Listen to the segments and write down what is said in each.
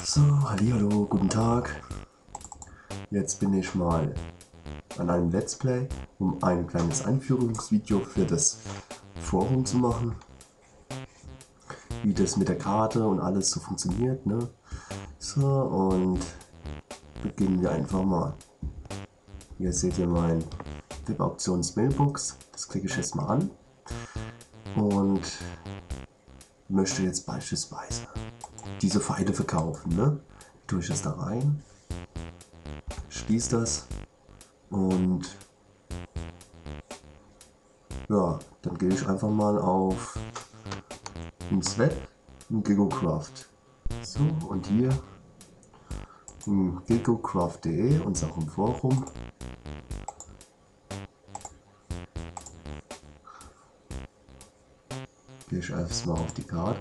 So, hallihallo, guten Tag. Jetzt bin ich mal an einem Let's Play, um ein kleines Einführungsvideo für das Forum zu machen. Wie das mit der Karte und alles so funktioniert, ne? So, und beginnen wir einfach mal. Hier seht ihr mein Web-Auktions-Mailbox. Das klicke ich jetzt mal an. Und möchte jetzt beispielsweise diese Pfeile verkaufen, ne? Tue ich das da rein, schließe das und ja, dann gehe ich einfach mal auf ins Web in GegoCraft. So, und hier in gegocraft.de, unserem Forum, gehe ich erstmal auf die Karte.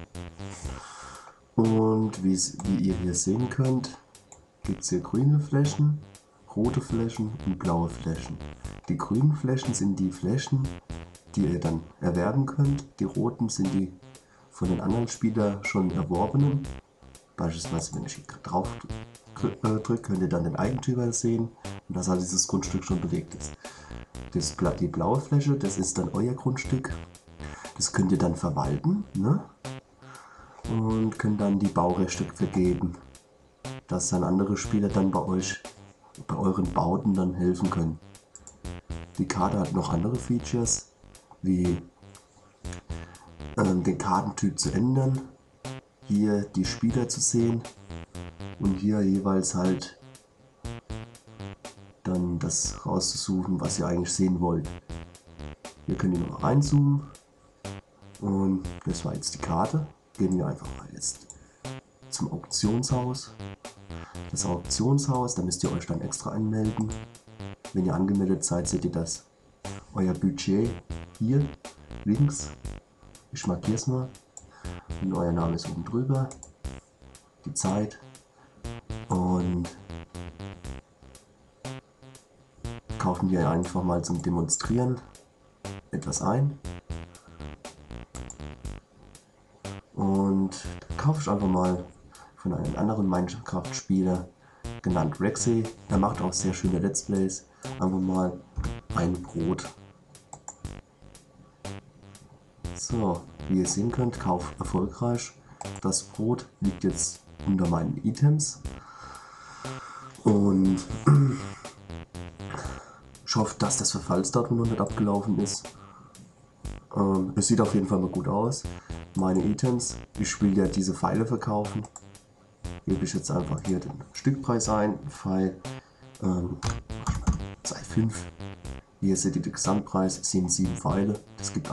Und wie ihr hier sehen könnt, gibt es hier grüne Flächen, rote Flächen und blaue Flächen. Die grünen Flächen sind die Flächen, die ihr dann erwerben könnt. Die roten sind die von den anderen Spielern schon erworbenen. Beispielsweise, wenn ich hier drauf drücke, könnt ihr dann den Eigentümer sehen und dass halt dieses Grundstück schon belegt ist. Die blaue Fläche, das ist dann euer Grundstück. Das könnt ihr dann verwalten, ne? Und könnt dann die Baurechte vergeben, dass dann andere Spieler dann bei euren Bauten dann helfen können. Die Karte hat noch andere Features, wie den Kartentyp zu ändern, hier die Spieler zu sehen und hier jeweils halt dann das rauszusuchen, was ihr eigentlich sehen wollt. Hier könnt ihr noch reinzoomen und das war jetzt die Karte. Gehen wir einfach mal jetzt zum Auktionshaus. Das Auktionshaus, da müsst ihr euch dann extra anmelden. Wenn ihr angemeldet seid, seht ihr das. Euer Budget hier links. Ich markiere es mal. Und euer Name ist oben drüber. Die Zeit. Und kaufen wir einfach mal zum Demonstrieren etwas ein. Und kaufe ich einfach mal von einem anderen Minecraft-Spieler, genannt Rexy. Er macht auch sehr schöne Let's Plays. Einfach mal ein Brot. So, wie ihr sehen könnt, Kauf erfolgreich. Das Brot liegt jetzt unter meinen Items. Und ich hoffe, dass das Verfallsdatum noch nicht abgelaufen ist. Es sieht auf jeden Fall mal gut aus. Meine Items, ich will ja diese Pfeile verkaufen. Gebe ich jetzt einfach hier den Stückpreis ein. Pfeil 2,5. Hier seht ihr den Gesamtpreis, sind 7 Pfeile. Das gibt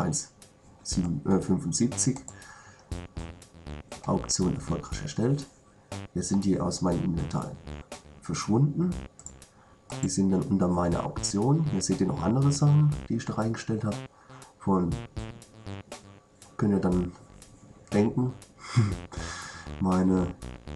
1,75. Auktion erfolgreich erstellt. Hier sind die aus meinem Inventar verschwunden. Die sind dann unter meiner Auktion. Hier seht ihr noch andere Sachen, die ich da reingestellt habe. Könnt ihr dann denken, meine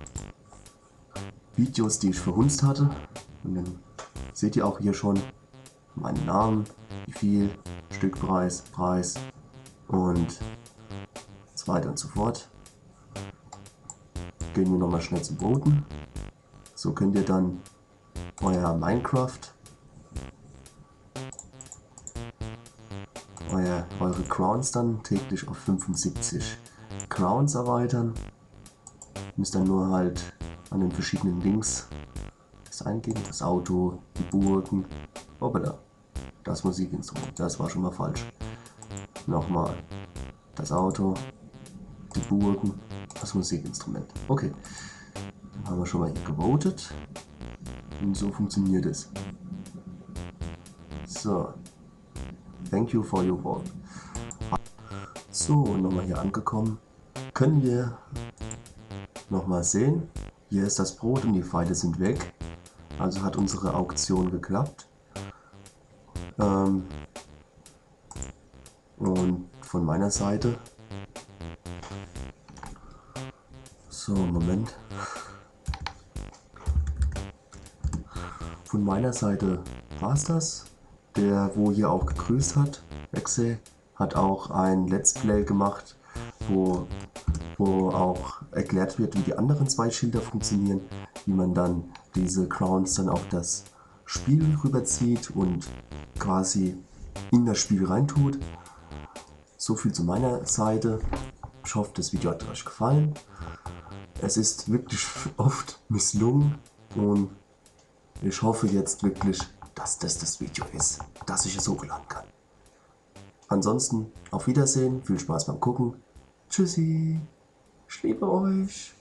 Videos, die ich verhunzt hatte. Und dann seht ihr auch hier schon meinen Namen, wie viel, Stückpreis, Preis und so weiter und so fort. Gehen wir nochmal schnell zum Boden. So könnt ihr dann euer Minecraft, eure Crowns dann täglich auf 75 Crowns erweitern. Müsst dann nur halt an den verschiedenen Links das eingeben, das Auto, die Burgen, hoppala, das Musikinstrument, das war schon mal falsch. Nochmal, das Auto, die Burgen, das Musikinstrument. Okay, dann haben wir schon mal hier gewotet und so funktioniert es. So, thank you for your vote. So, nochmal hier angekommen, können wir nochmal sehen, hier ist das Brot und die Pfeile sind weg, also hat unsere Auktion geklappt. Und von meiner Seite, so Moment, von meiner Seite war es das. Der, wo hier auch gegrüßt hat, Rexy, hat auch ein Let's Play gemacht, wo wo auch erklärt wird, wie die anderen 2 Schilder funktionieren, wie man dann diese Crowns dann auf das Spiel rüberzieht und quasi in das Spiel reintut. So viel zu meiner Seite. Ich hoffe, das Video hat euch gefallen. Es ist wirklich oft misslungen und ich hoffe jetzt wirklich, dass das Video ist, dass ich es hochladen kann. Ansonsten auf Wiedersehen, viel Spaß beim Gucken. Tschüssi, ich liebe euch.